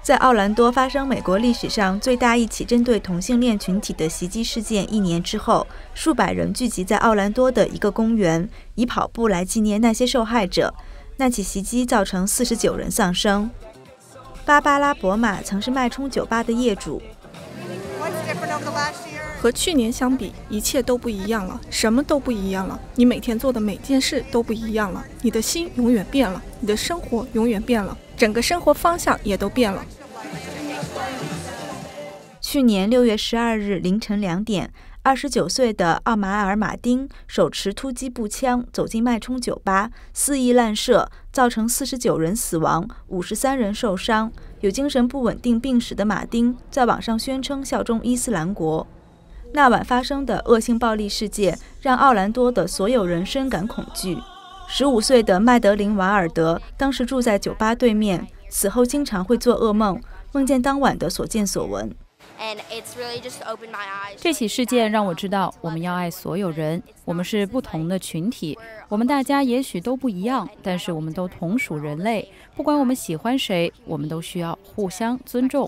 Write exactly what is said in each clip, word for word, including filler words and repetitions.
在奥兰多发生美国历史上最大一起针对同性恋群体的袭击事件一年之后，数百人聚集在奥兰多的一个公园，以跑步来纪念那些受害者。那起袭击造成四十九人丧生。芭芭拉·博马曾是脉冲酒吧的业主。 和去年相比，一切都不一样了，什么都不一样了。你每天做的每件事都不一样了，你的心永远变了，你的生活永远变了，整个生活方向也都变了。 去年六月十二日凌晨两点，二十九岁的奥马尔·马丁手持突击步枪走进脉冲酒吧，肆意滥射，造成四十九人死亡，五十三人受伤。有精神不稳定病史的马丁在网上宣称效忠伊斯兰国。那晚发生的恶性暴力事件让奥兰多的所有人深感恐惧。十五岁的麦德林·瓦尔德当时住在酒吧对面，此后经常会做噩梦，梦见当晚的所见所闻。 这起事件让我知道，我们要爱所有人。我们是不同的群体，我们大家也许都不一样，但是我们都同属人类。不管我们喜欢谁，我们都需要互相尊重。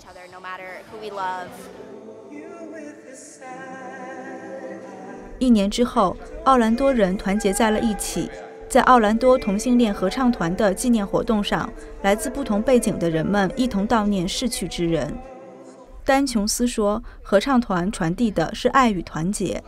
一年之后，奥兰多人团结在了一起。在奥兰多同性恋合唱团的纪念活动上，来自不同背景的人们一同悼念逝去之人。丹·琼斯说，合唱团传递的是爱与团结。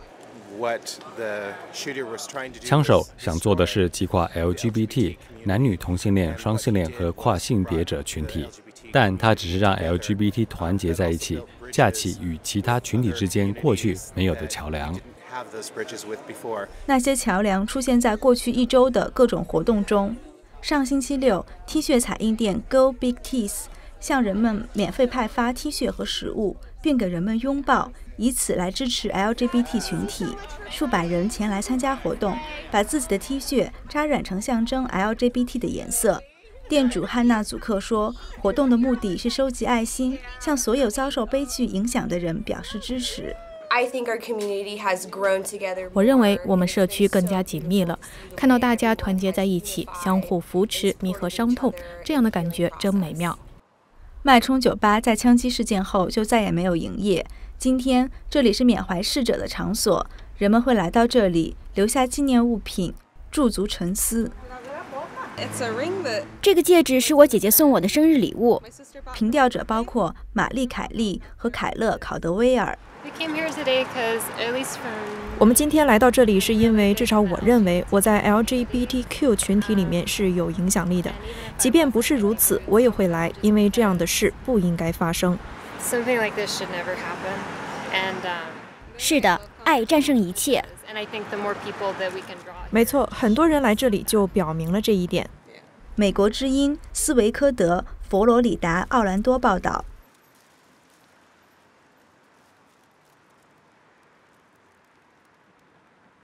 枪手想做的是击垮 L G B T 男女同性恋、双性恋和跨性别者群体，但他只是让 L G B T 团结在一起，架起与其他群体之间过去没有的桥梁。 那些桥梁出现在过去一周的各种活动中。上星期六 ，T 恤彩印店 Go Big Tees 向人们免费派发 T 恤和食物，并给人们拥抱，以此来支持 L G B T 群体。数百人前来参加活动，把自己的 T 恤扎染成象征 L G B T 的颜色。店主汉娜·祖克说，活动的目的是收集爱心，向所有遭受悲剧影响的人表示支持。 我认为我们社区更加紧密了，看到大家团结在一起，相互扶持，弥合伤痛，这样的感觉真美妙。 脉冲酒吧在枪击事件后就再也没有营业。今天这里是缅怀逝者的场所，人们会来到这里留下纪念物品，驻足沉思。 这个戒指是我姐姐送我的生日礼物。 凭吊者包括玛丽·凯利和凯勒·考德威尔。 我们今天来到这里是因为，至少我认为我在 L G B T Q 群体里面是有影响力的。即便不是如此，我也会来，因为这样的事不应该发生。 是的，爱战胜一切。 没错，很多人来这里就表明了这一点。 美国之音斯维科德、佛罗里达奥兰多报道。